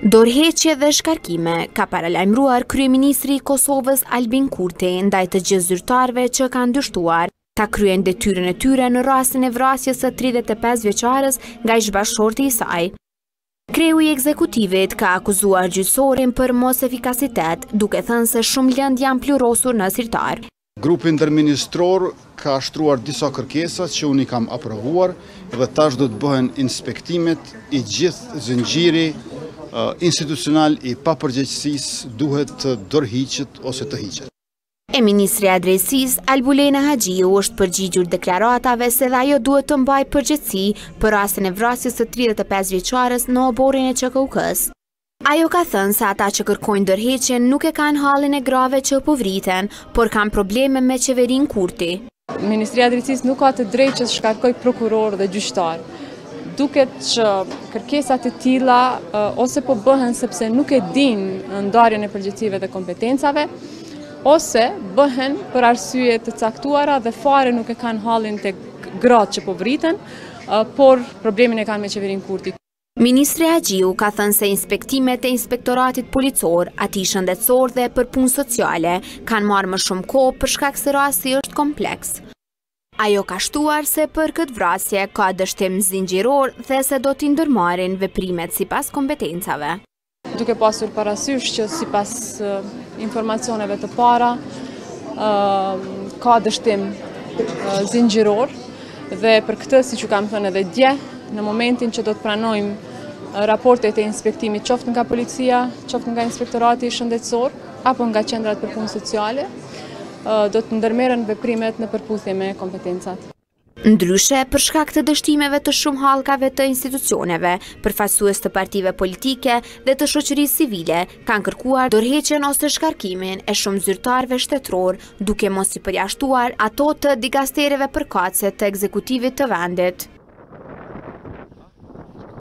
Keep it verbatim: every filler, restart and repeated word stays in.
Dorëheqje dhe shkarkime ka paralajmëruar kryeministri i Kosovës Albin Kurti ndaj të gjithë zyrtarëve që kanë dështuar ta kryejnë detyrën e tyre në rastin e vrasjes së tridhjetë e pesë vjeçares nga ish-bashkëshorti i saj. Kreu i ekzekutivit ka akuzuar gjyqësorin për mos efikasitet, duke thënë se shumë lëndë janë plurosur në zyrtar. Grupi ndërministror ka shtruar disa kërkesa që unë i kam aprovuar dhe tash do të bëhen inspektimet i gjithë zinxhiri institucional i papërgjegjësisë duhet të dorëhiqet ose të hiqet. E Ministrja e Drejtësisë Albulena Haxhiu është përgjigjur deklaratave se dhe ajo duhet të mbajë përgjegjësi për rastin e vrasjes së tridhjetë e pesë vjeçares në oborrin e Ç K U K-s. Ajo ka thënë se ata që kërkojnë dorëheqjen nuk e kanë hallin e grave që po vriten, por kanë probleme me qeverinë Kurti. Ministria e Drejtësisë nuk ka të drejtë që të shkarkojë prokuror dhe gjyqtar. Duket që kërkesat e tilla ose po bëhen sepse nuk e dinë ndarjen e përgjegjësive dhe kompetencave, ose bëhen për arsye të caktuara dhe fare nuk e kanë hallin tek gratë që po vriten, por problemin e kanë me qeverinë Kurti. Ministri Haxhiu ka thënë se inspektimet e inspektoratit policor, atij shëndetësor dhe për punë sociale kanë marrë më shumë kohë për shkak se rasti është kompleks. Ajo ka shtuar se për këtë vrasje ka dështim zinxhiror dhe se do t'i ndërmarrin veprimet sipas kompetencave. Duke pasur parasysh që sipas uh, informacioneve të para uh, ka dështim uh, zinxhiror dhe për këtë, siç u kam thënë edhe dje, në momentin që do të pranojmë uh, raportet e inspektimit qoftë nga policia, qoftë nga inspektorati shëndetësor apo nga qendrat për punë sociale, uh, do të ndërmerren veprimet në përputhje me kompetencat. Ndryshe, për shkak të dështimeve të shumë hallkave të institucioneve, përfaqësues të partive politike dhe të shoqërisë civile kanë kërkuar dorëheqjen ose shkarkimin e shumë zyrtarëve shtetëror, duke mos i përjashtuar ato të digastereve përkatëse të ekzekutivit të vendit.